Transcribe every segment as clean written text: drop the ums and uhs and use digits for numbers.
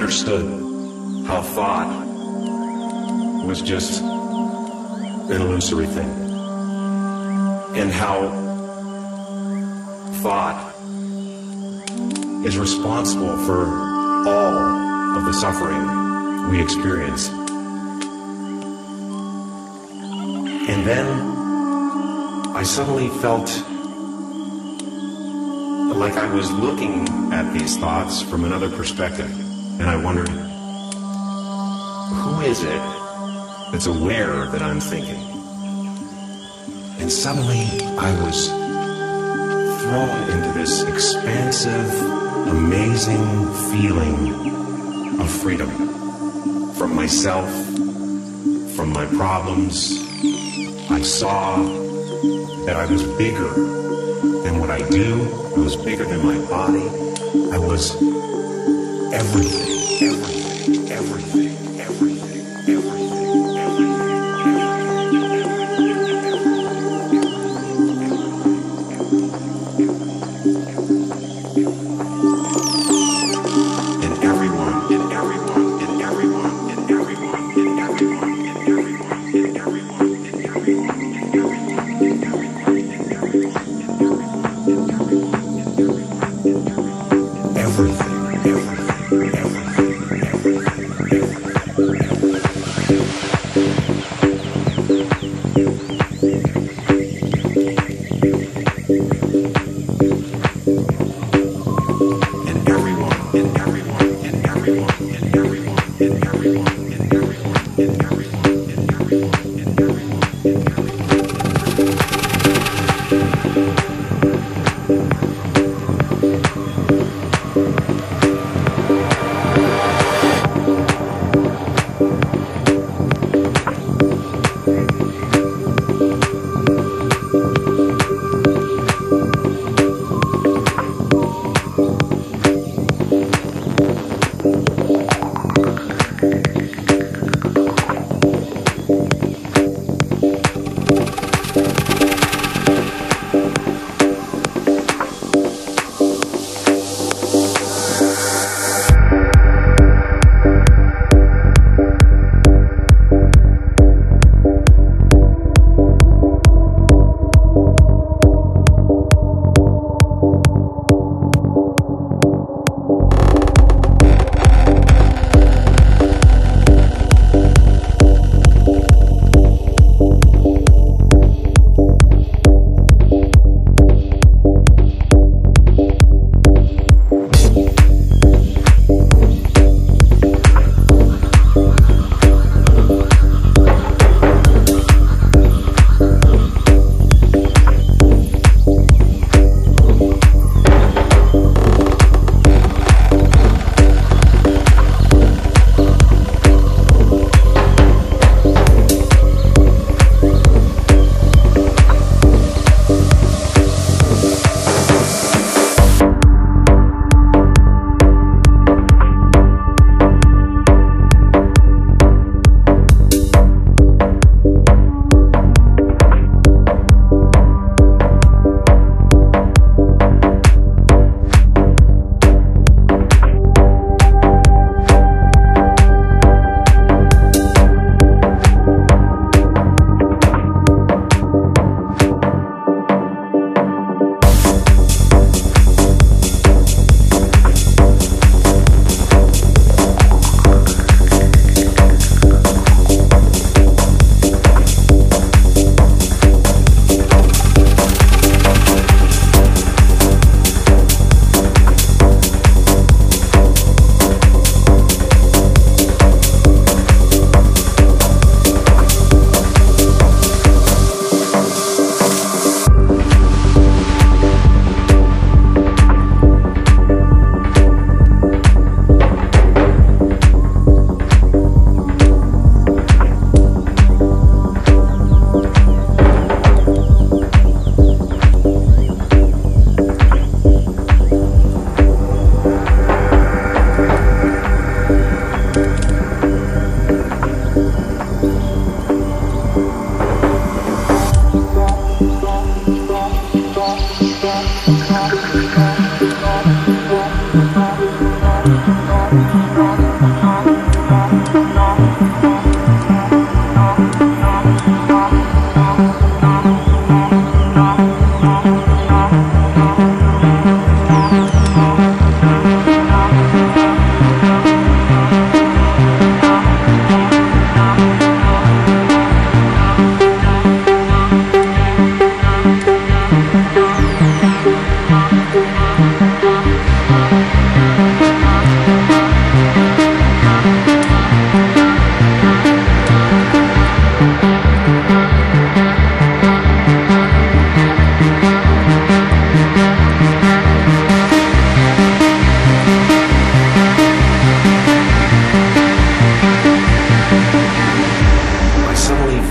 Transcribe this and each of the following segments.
understood how thought was just an illusory thing, and how thought is responsible for all of the suffering we experience. And then I suddenly felt like I was looking at these thoughts from another perspective, and I wondered, who is it that's aware that I'm thinking? And suddenly I was thrown into this expansive, amazing feeling of freedom from myself, from my problems. I saw that I was bigger than what I do. I was bigger than my body. I was everything, everything, everything, everything, everything, and everyone, and everyone, and everyone, and everyone, and everyone, and everyone, and everyone, and everyone.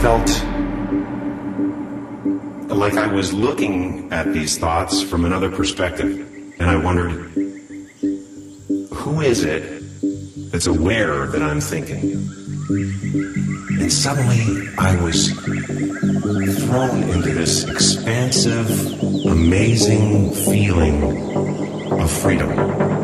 felt like I was looking at these thoughts from another perspective, and I wondered, who is it that's aware that I'm thinking? And suddenly I was thrown into this expansive, amazing feeling of freedom.